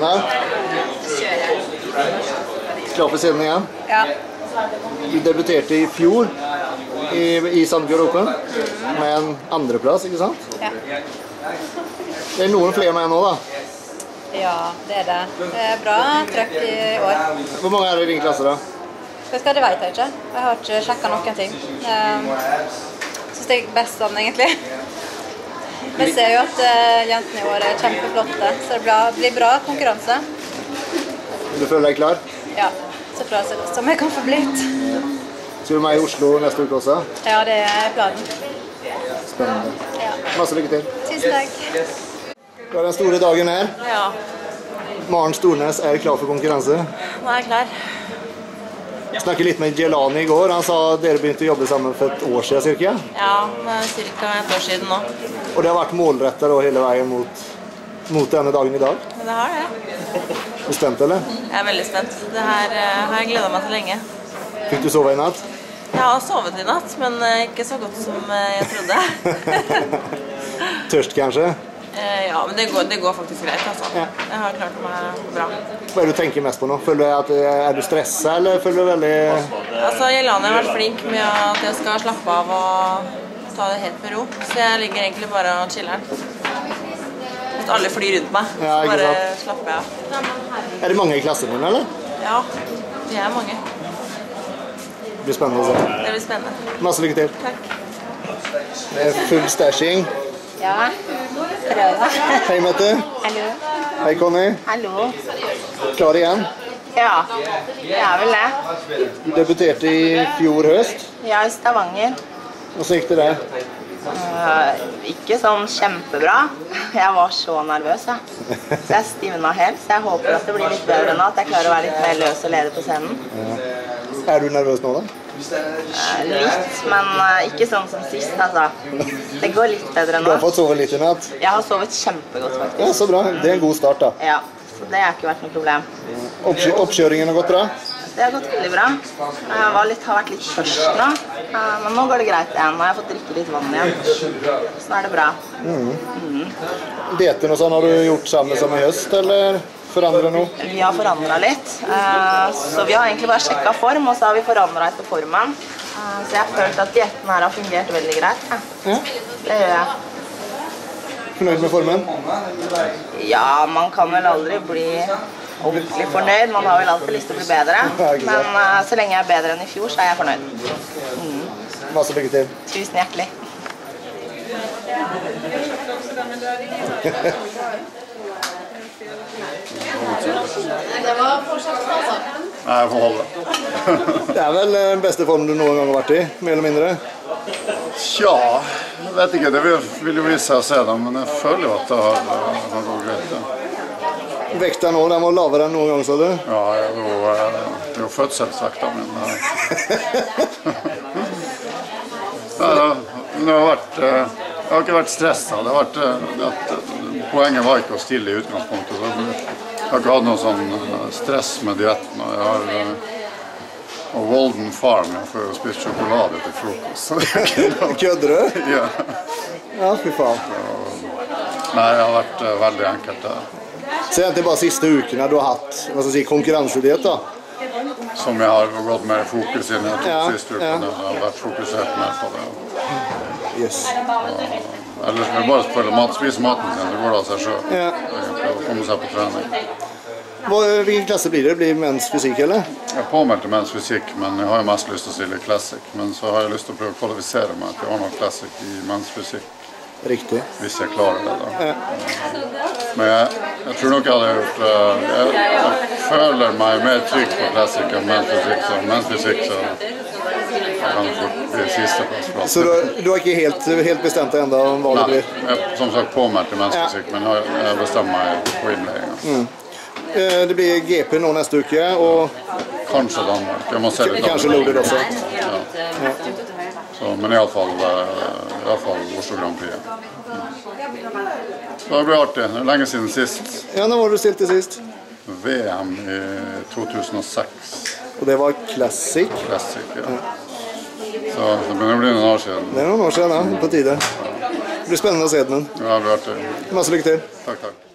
Tjena. Klar for siden igjen? Ja. Du debuterte i fjor i Sandefjord Open med en andreplass, ikke sant? Ja. Det er noen flere med nå da? Ja, det er det. Det er bra trøkk i år. Hvor mange er det i din klasse da? Det vet jeg ikke. Jeg har ikke sjekket noen ting. Jeg synes det er best sånn, egentlig. Men jeg ser jo at jentene i år er kjempeflotte, så det blir bra konkurranse. Du føler deg klar? Ja, så bra som jeg kan få blitt. Skal du med i Oslo neste uke også? Ja, det er planen. Spennende. Ja. Masse lykke til. Tusen takk. Det var den store dagen her. Ja. Maren Stornes er klar for konkurranse. Nå er jeg klar. Jeg snakket litt med Jelani i går. Han sa at dere begynte å jobbe sammen for et år siden, cirka. Ja, det er cirka et år siden nå. Og det har vært målrettet hele veien mot denne dagen i dag? Men det har det. Er du spent, eller? Jeg er veldig spent. Det her har jeg gledet meg til lenge. Fikk du sove i natt? Jeg har sovet i natt, men ikke så godt som jeg trodde. Tørst, kanskje? Ja, men det går faktisk greit, altså. Ja. Jeg har klart meg bra. Hva er det du tenker mest på nå? Er du stresset, eller føler du veldig... Altså, Jelani har vært flink med at jeg skal slappe av og ta det helt med ro. Så jeg ligger egentlig bare og chiller. At alle flyr rundt meg, Ja, så ikke bare sant? slapper jeg av. Er det mange i klassen din, eller? Ja, vi er mange. Det blir spennende å se. Det blir spennende. Masse lykke til. Takk. Det er full stashing. Ja, prøve. Hei, Mette. Hallo. Hei, Conny. Hallo. Klar igjen? Ja, det er vel det. Du debuterte i fjor høst. Ja, i Stavanger. Hvordan gikk det der? Ikke sånn kjempebra. Jeg var så nervøs, ja. Så jeg stivnet helt, så jeg håper at det blir litt bedre nå, at jeg klarer å være litt mer løs og lede på scenen. Er du nervøs nå, da? Litt, men ikke sånn som sist, altså. Det går litt bedre Du nå. har fått sove litt i natt? Jeg har sovet kjempegodt, Ja, faktisk. så bra. Det er en god start, da. Ja, så det har ikke vært noe problem. Oppkjøringen har gått bra? Det har gått veldig bra. Jeg har vært litt tørst nå, men nå går det greit igjen. Nå har jeg fått drikke litt vann igjen. Så nå er det bra. Dietten og sånn har du gjort sammen som i høst, eller forandret noe? Vi har forandret litt, så vi har egentlig bare sjekket form, og så har vi forandret etter formen. Så jeg har følt at dietten her har fungert veldig greit. Ja. Det gjør jeg. Fornøyd med formen? Ja, man kan vel aldri bli ordentlig fornøyd. Man har vel alltid lyst til å bli bedre. Men så lenge jeg er bedre enn i fjor, så er jeg fornøyd. Masse lykke til. Tusen hjertelig. Nei, jeg får holde. Det er vel den beste formen du noen gang har vært i, mer eller mindre? Tja, jeg vet ikke, det vil jo vise seg å se det, men jeg føler jo at det har gått greit. Ja. Vekta nå, den var lavere enn noen gang, sa du? Ja, det er jo fødselsvekta min. Det har ikke vært stresset. Poenget var ikke å stille i utgangspunktet. Jeg har ikke hatt noe sånn stress med dietten. Og Walden Farm, jeg får jo spist sjokolade til frokost. Kødder du? Ja. Ja, fy faen. Nei, det har vært veldig enkelt. Så det er bare siste ukene du har hatt, hva skal jeg si, konkurransediet da? Som jeg har gått mer fokus inn i siste uke. Ja. Jeg har vært fokusert mer på det. Yes. Ellers vil jeg bare spise maten sin, det går da av seg selv. Ja. Og komme seg på trening. Hvilken klasse blir det? Blir det menns fysikk, eller? Jeg er påmeldt til menns fysikk, men jeg har jo mest lyst til å stille classic. Men så har jeg lyst til å prøve å kvalifisere meg til Arnold Classic i menns fysikk. Riktig. Hvis jeg klarer det da. Men jeg tror nok jeg hadde gjort jeg føler meg mer trygg på classic enn menns fysikk. Så menns fysikk så kan det fort bli sisteplass. Så du har ikke helt bestemt deg enda om hva det blir? Nei, jeg er som sagt påmeldt til menns fysikk, men jeg bestemmer meg på innleggingen. Det blir GP nå neste uke, og Kanskje Danmark. Jeg må se litt kanskje Loaded også. Ja. Så, men i alle fall Oslo Grand Prix. Så det blir artig. Det er lenge siden sist. Ja, når var du stilt til sist? VM i 2006. Og det var Classic. Classic, ja. Så det begynner å bli noen år siden. Det er noen år siden, ja. På tide. Det blir spennende å se den. Ja, det blir artig. Masse lykke til. Takk, takk.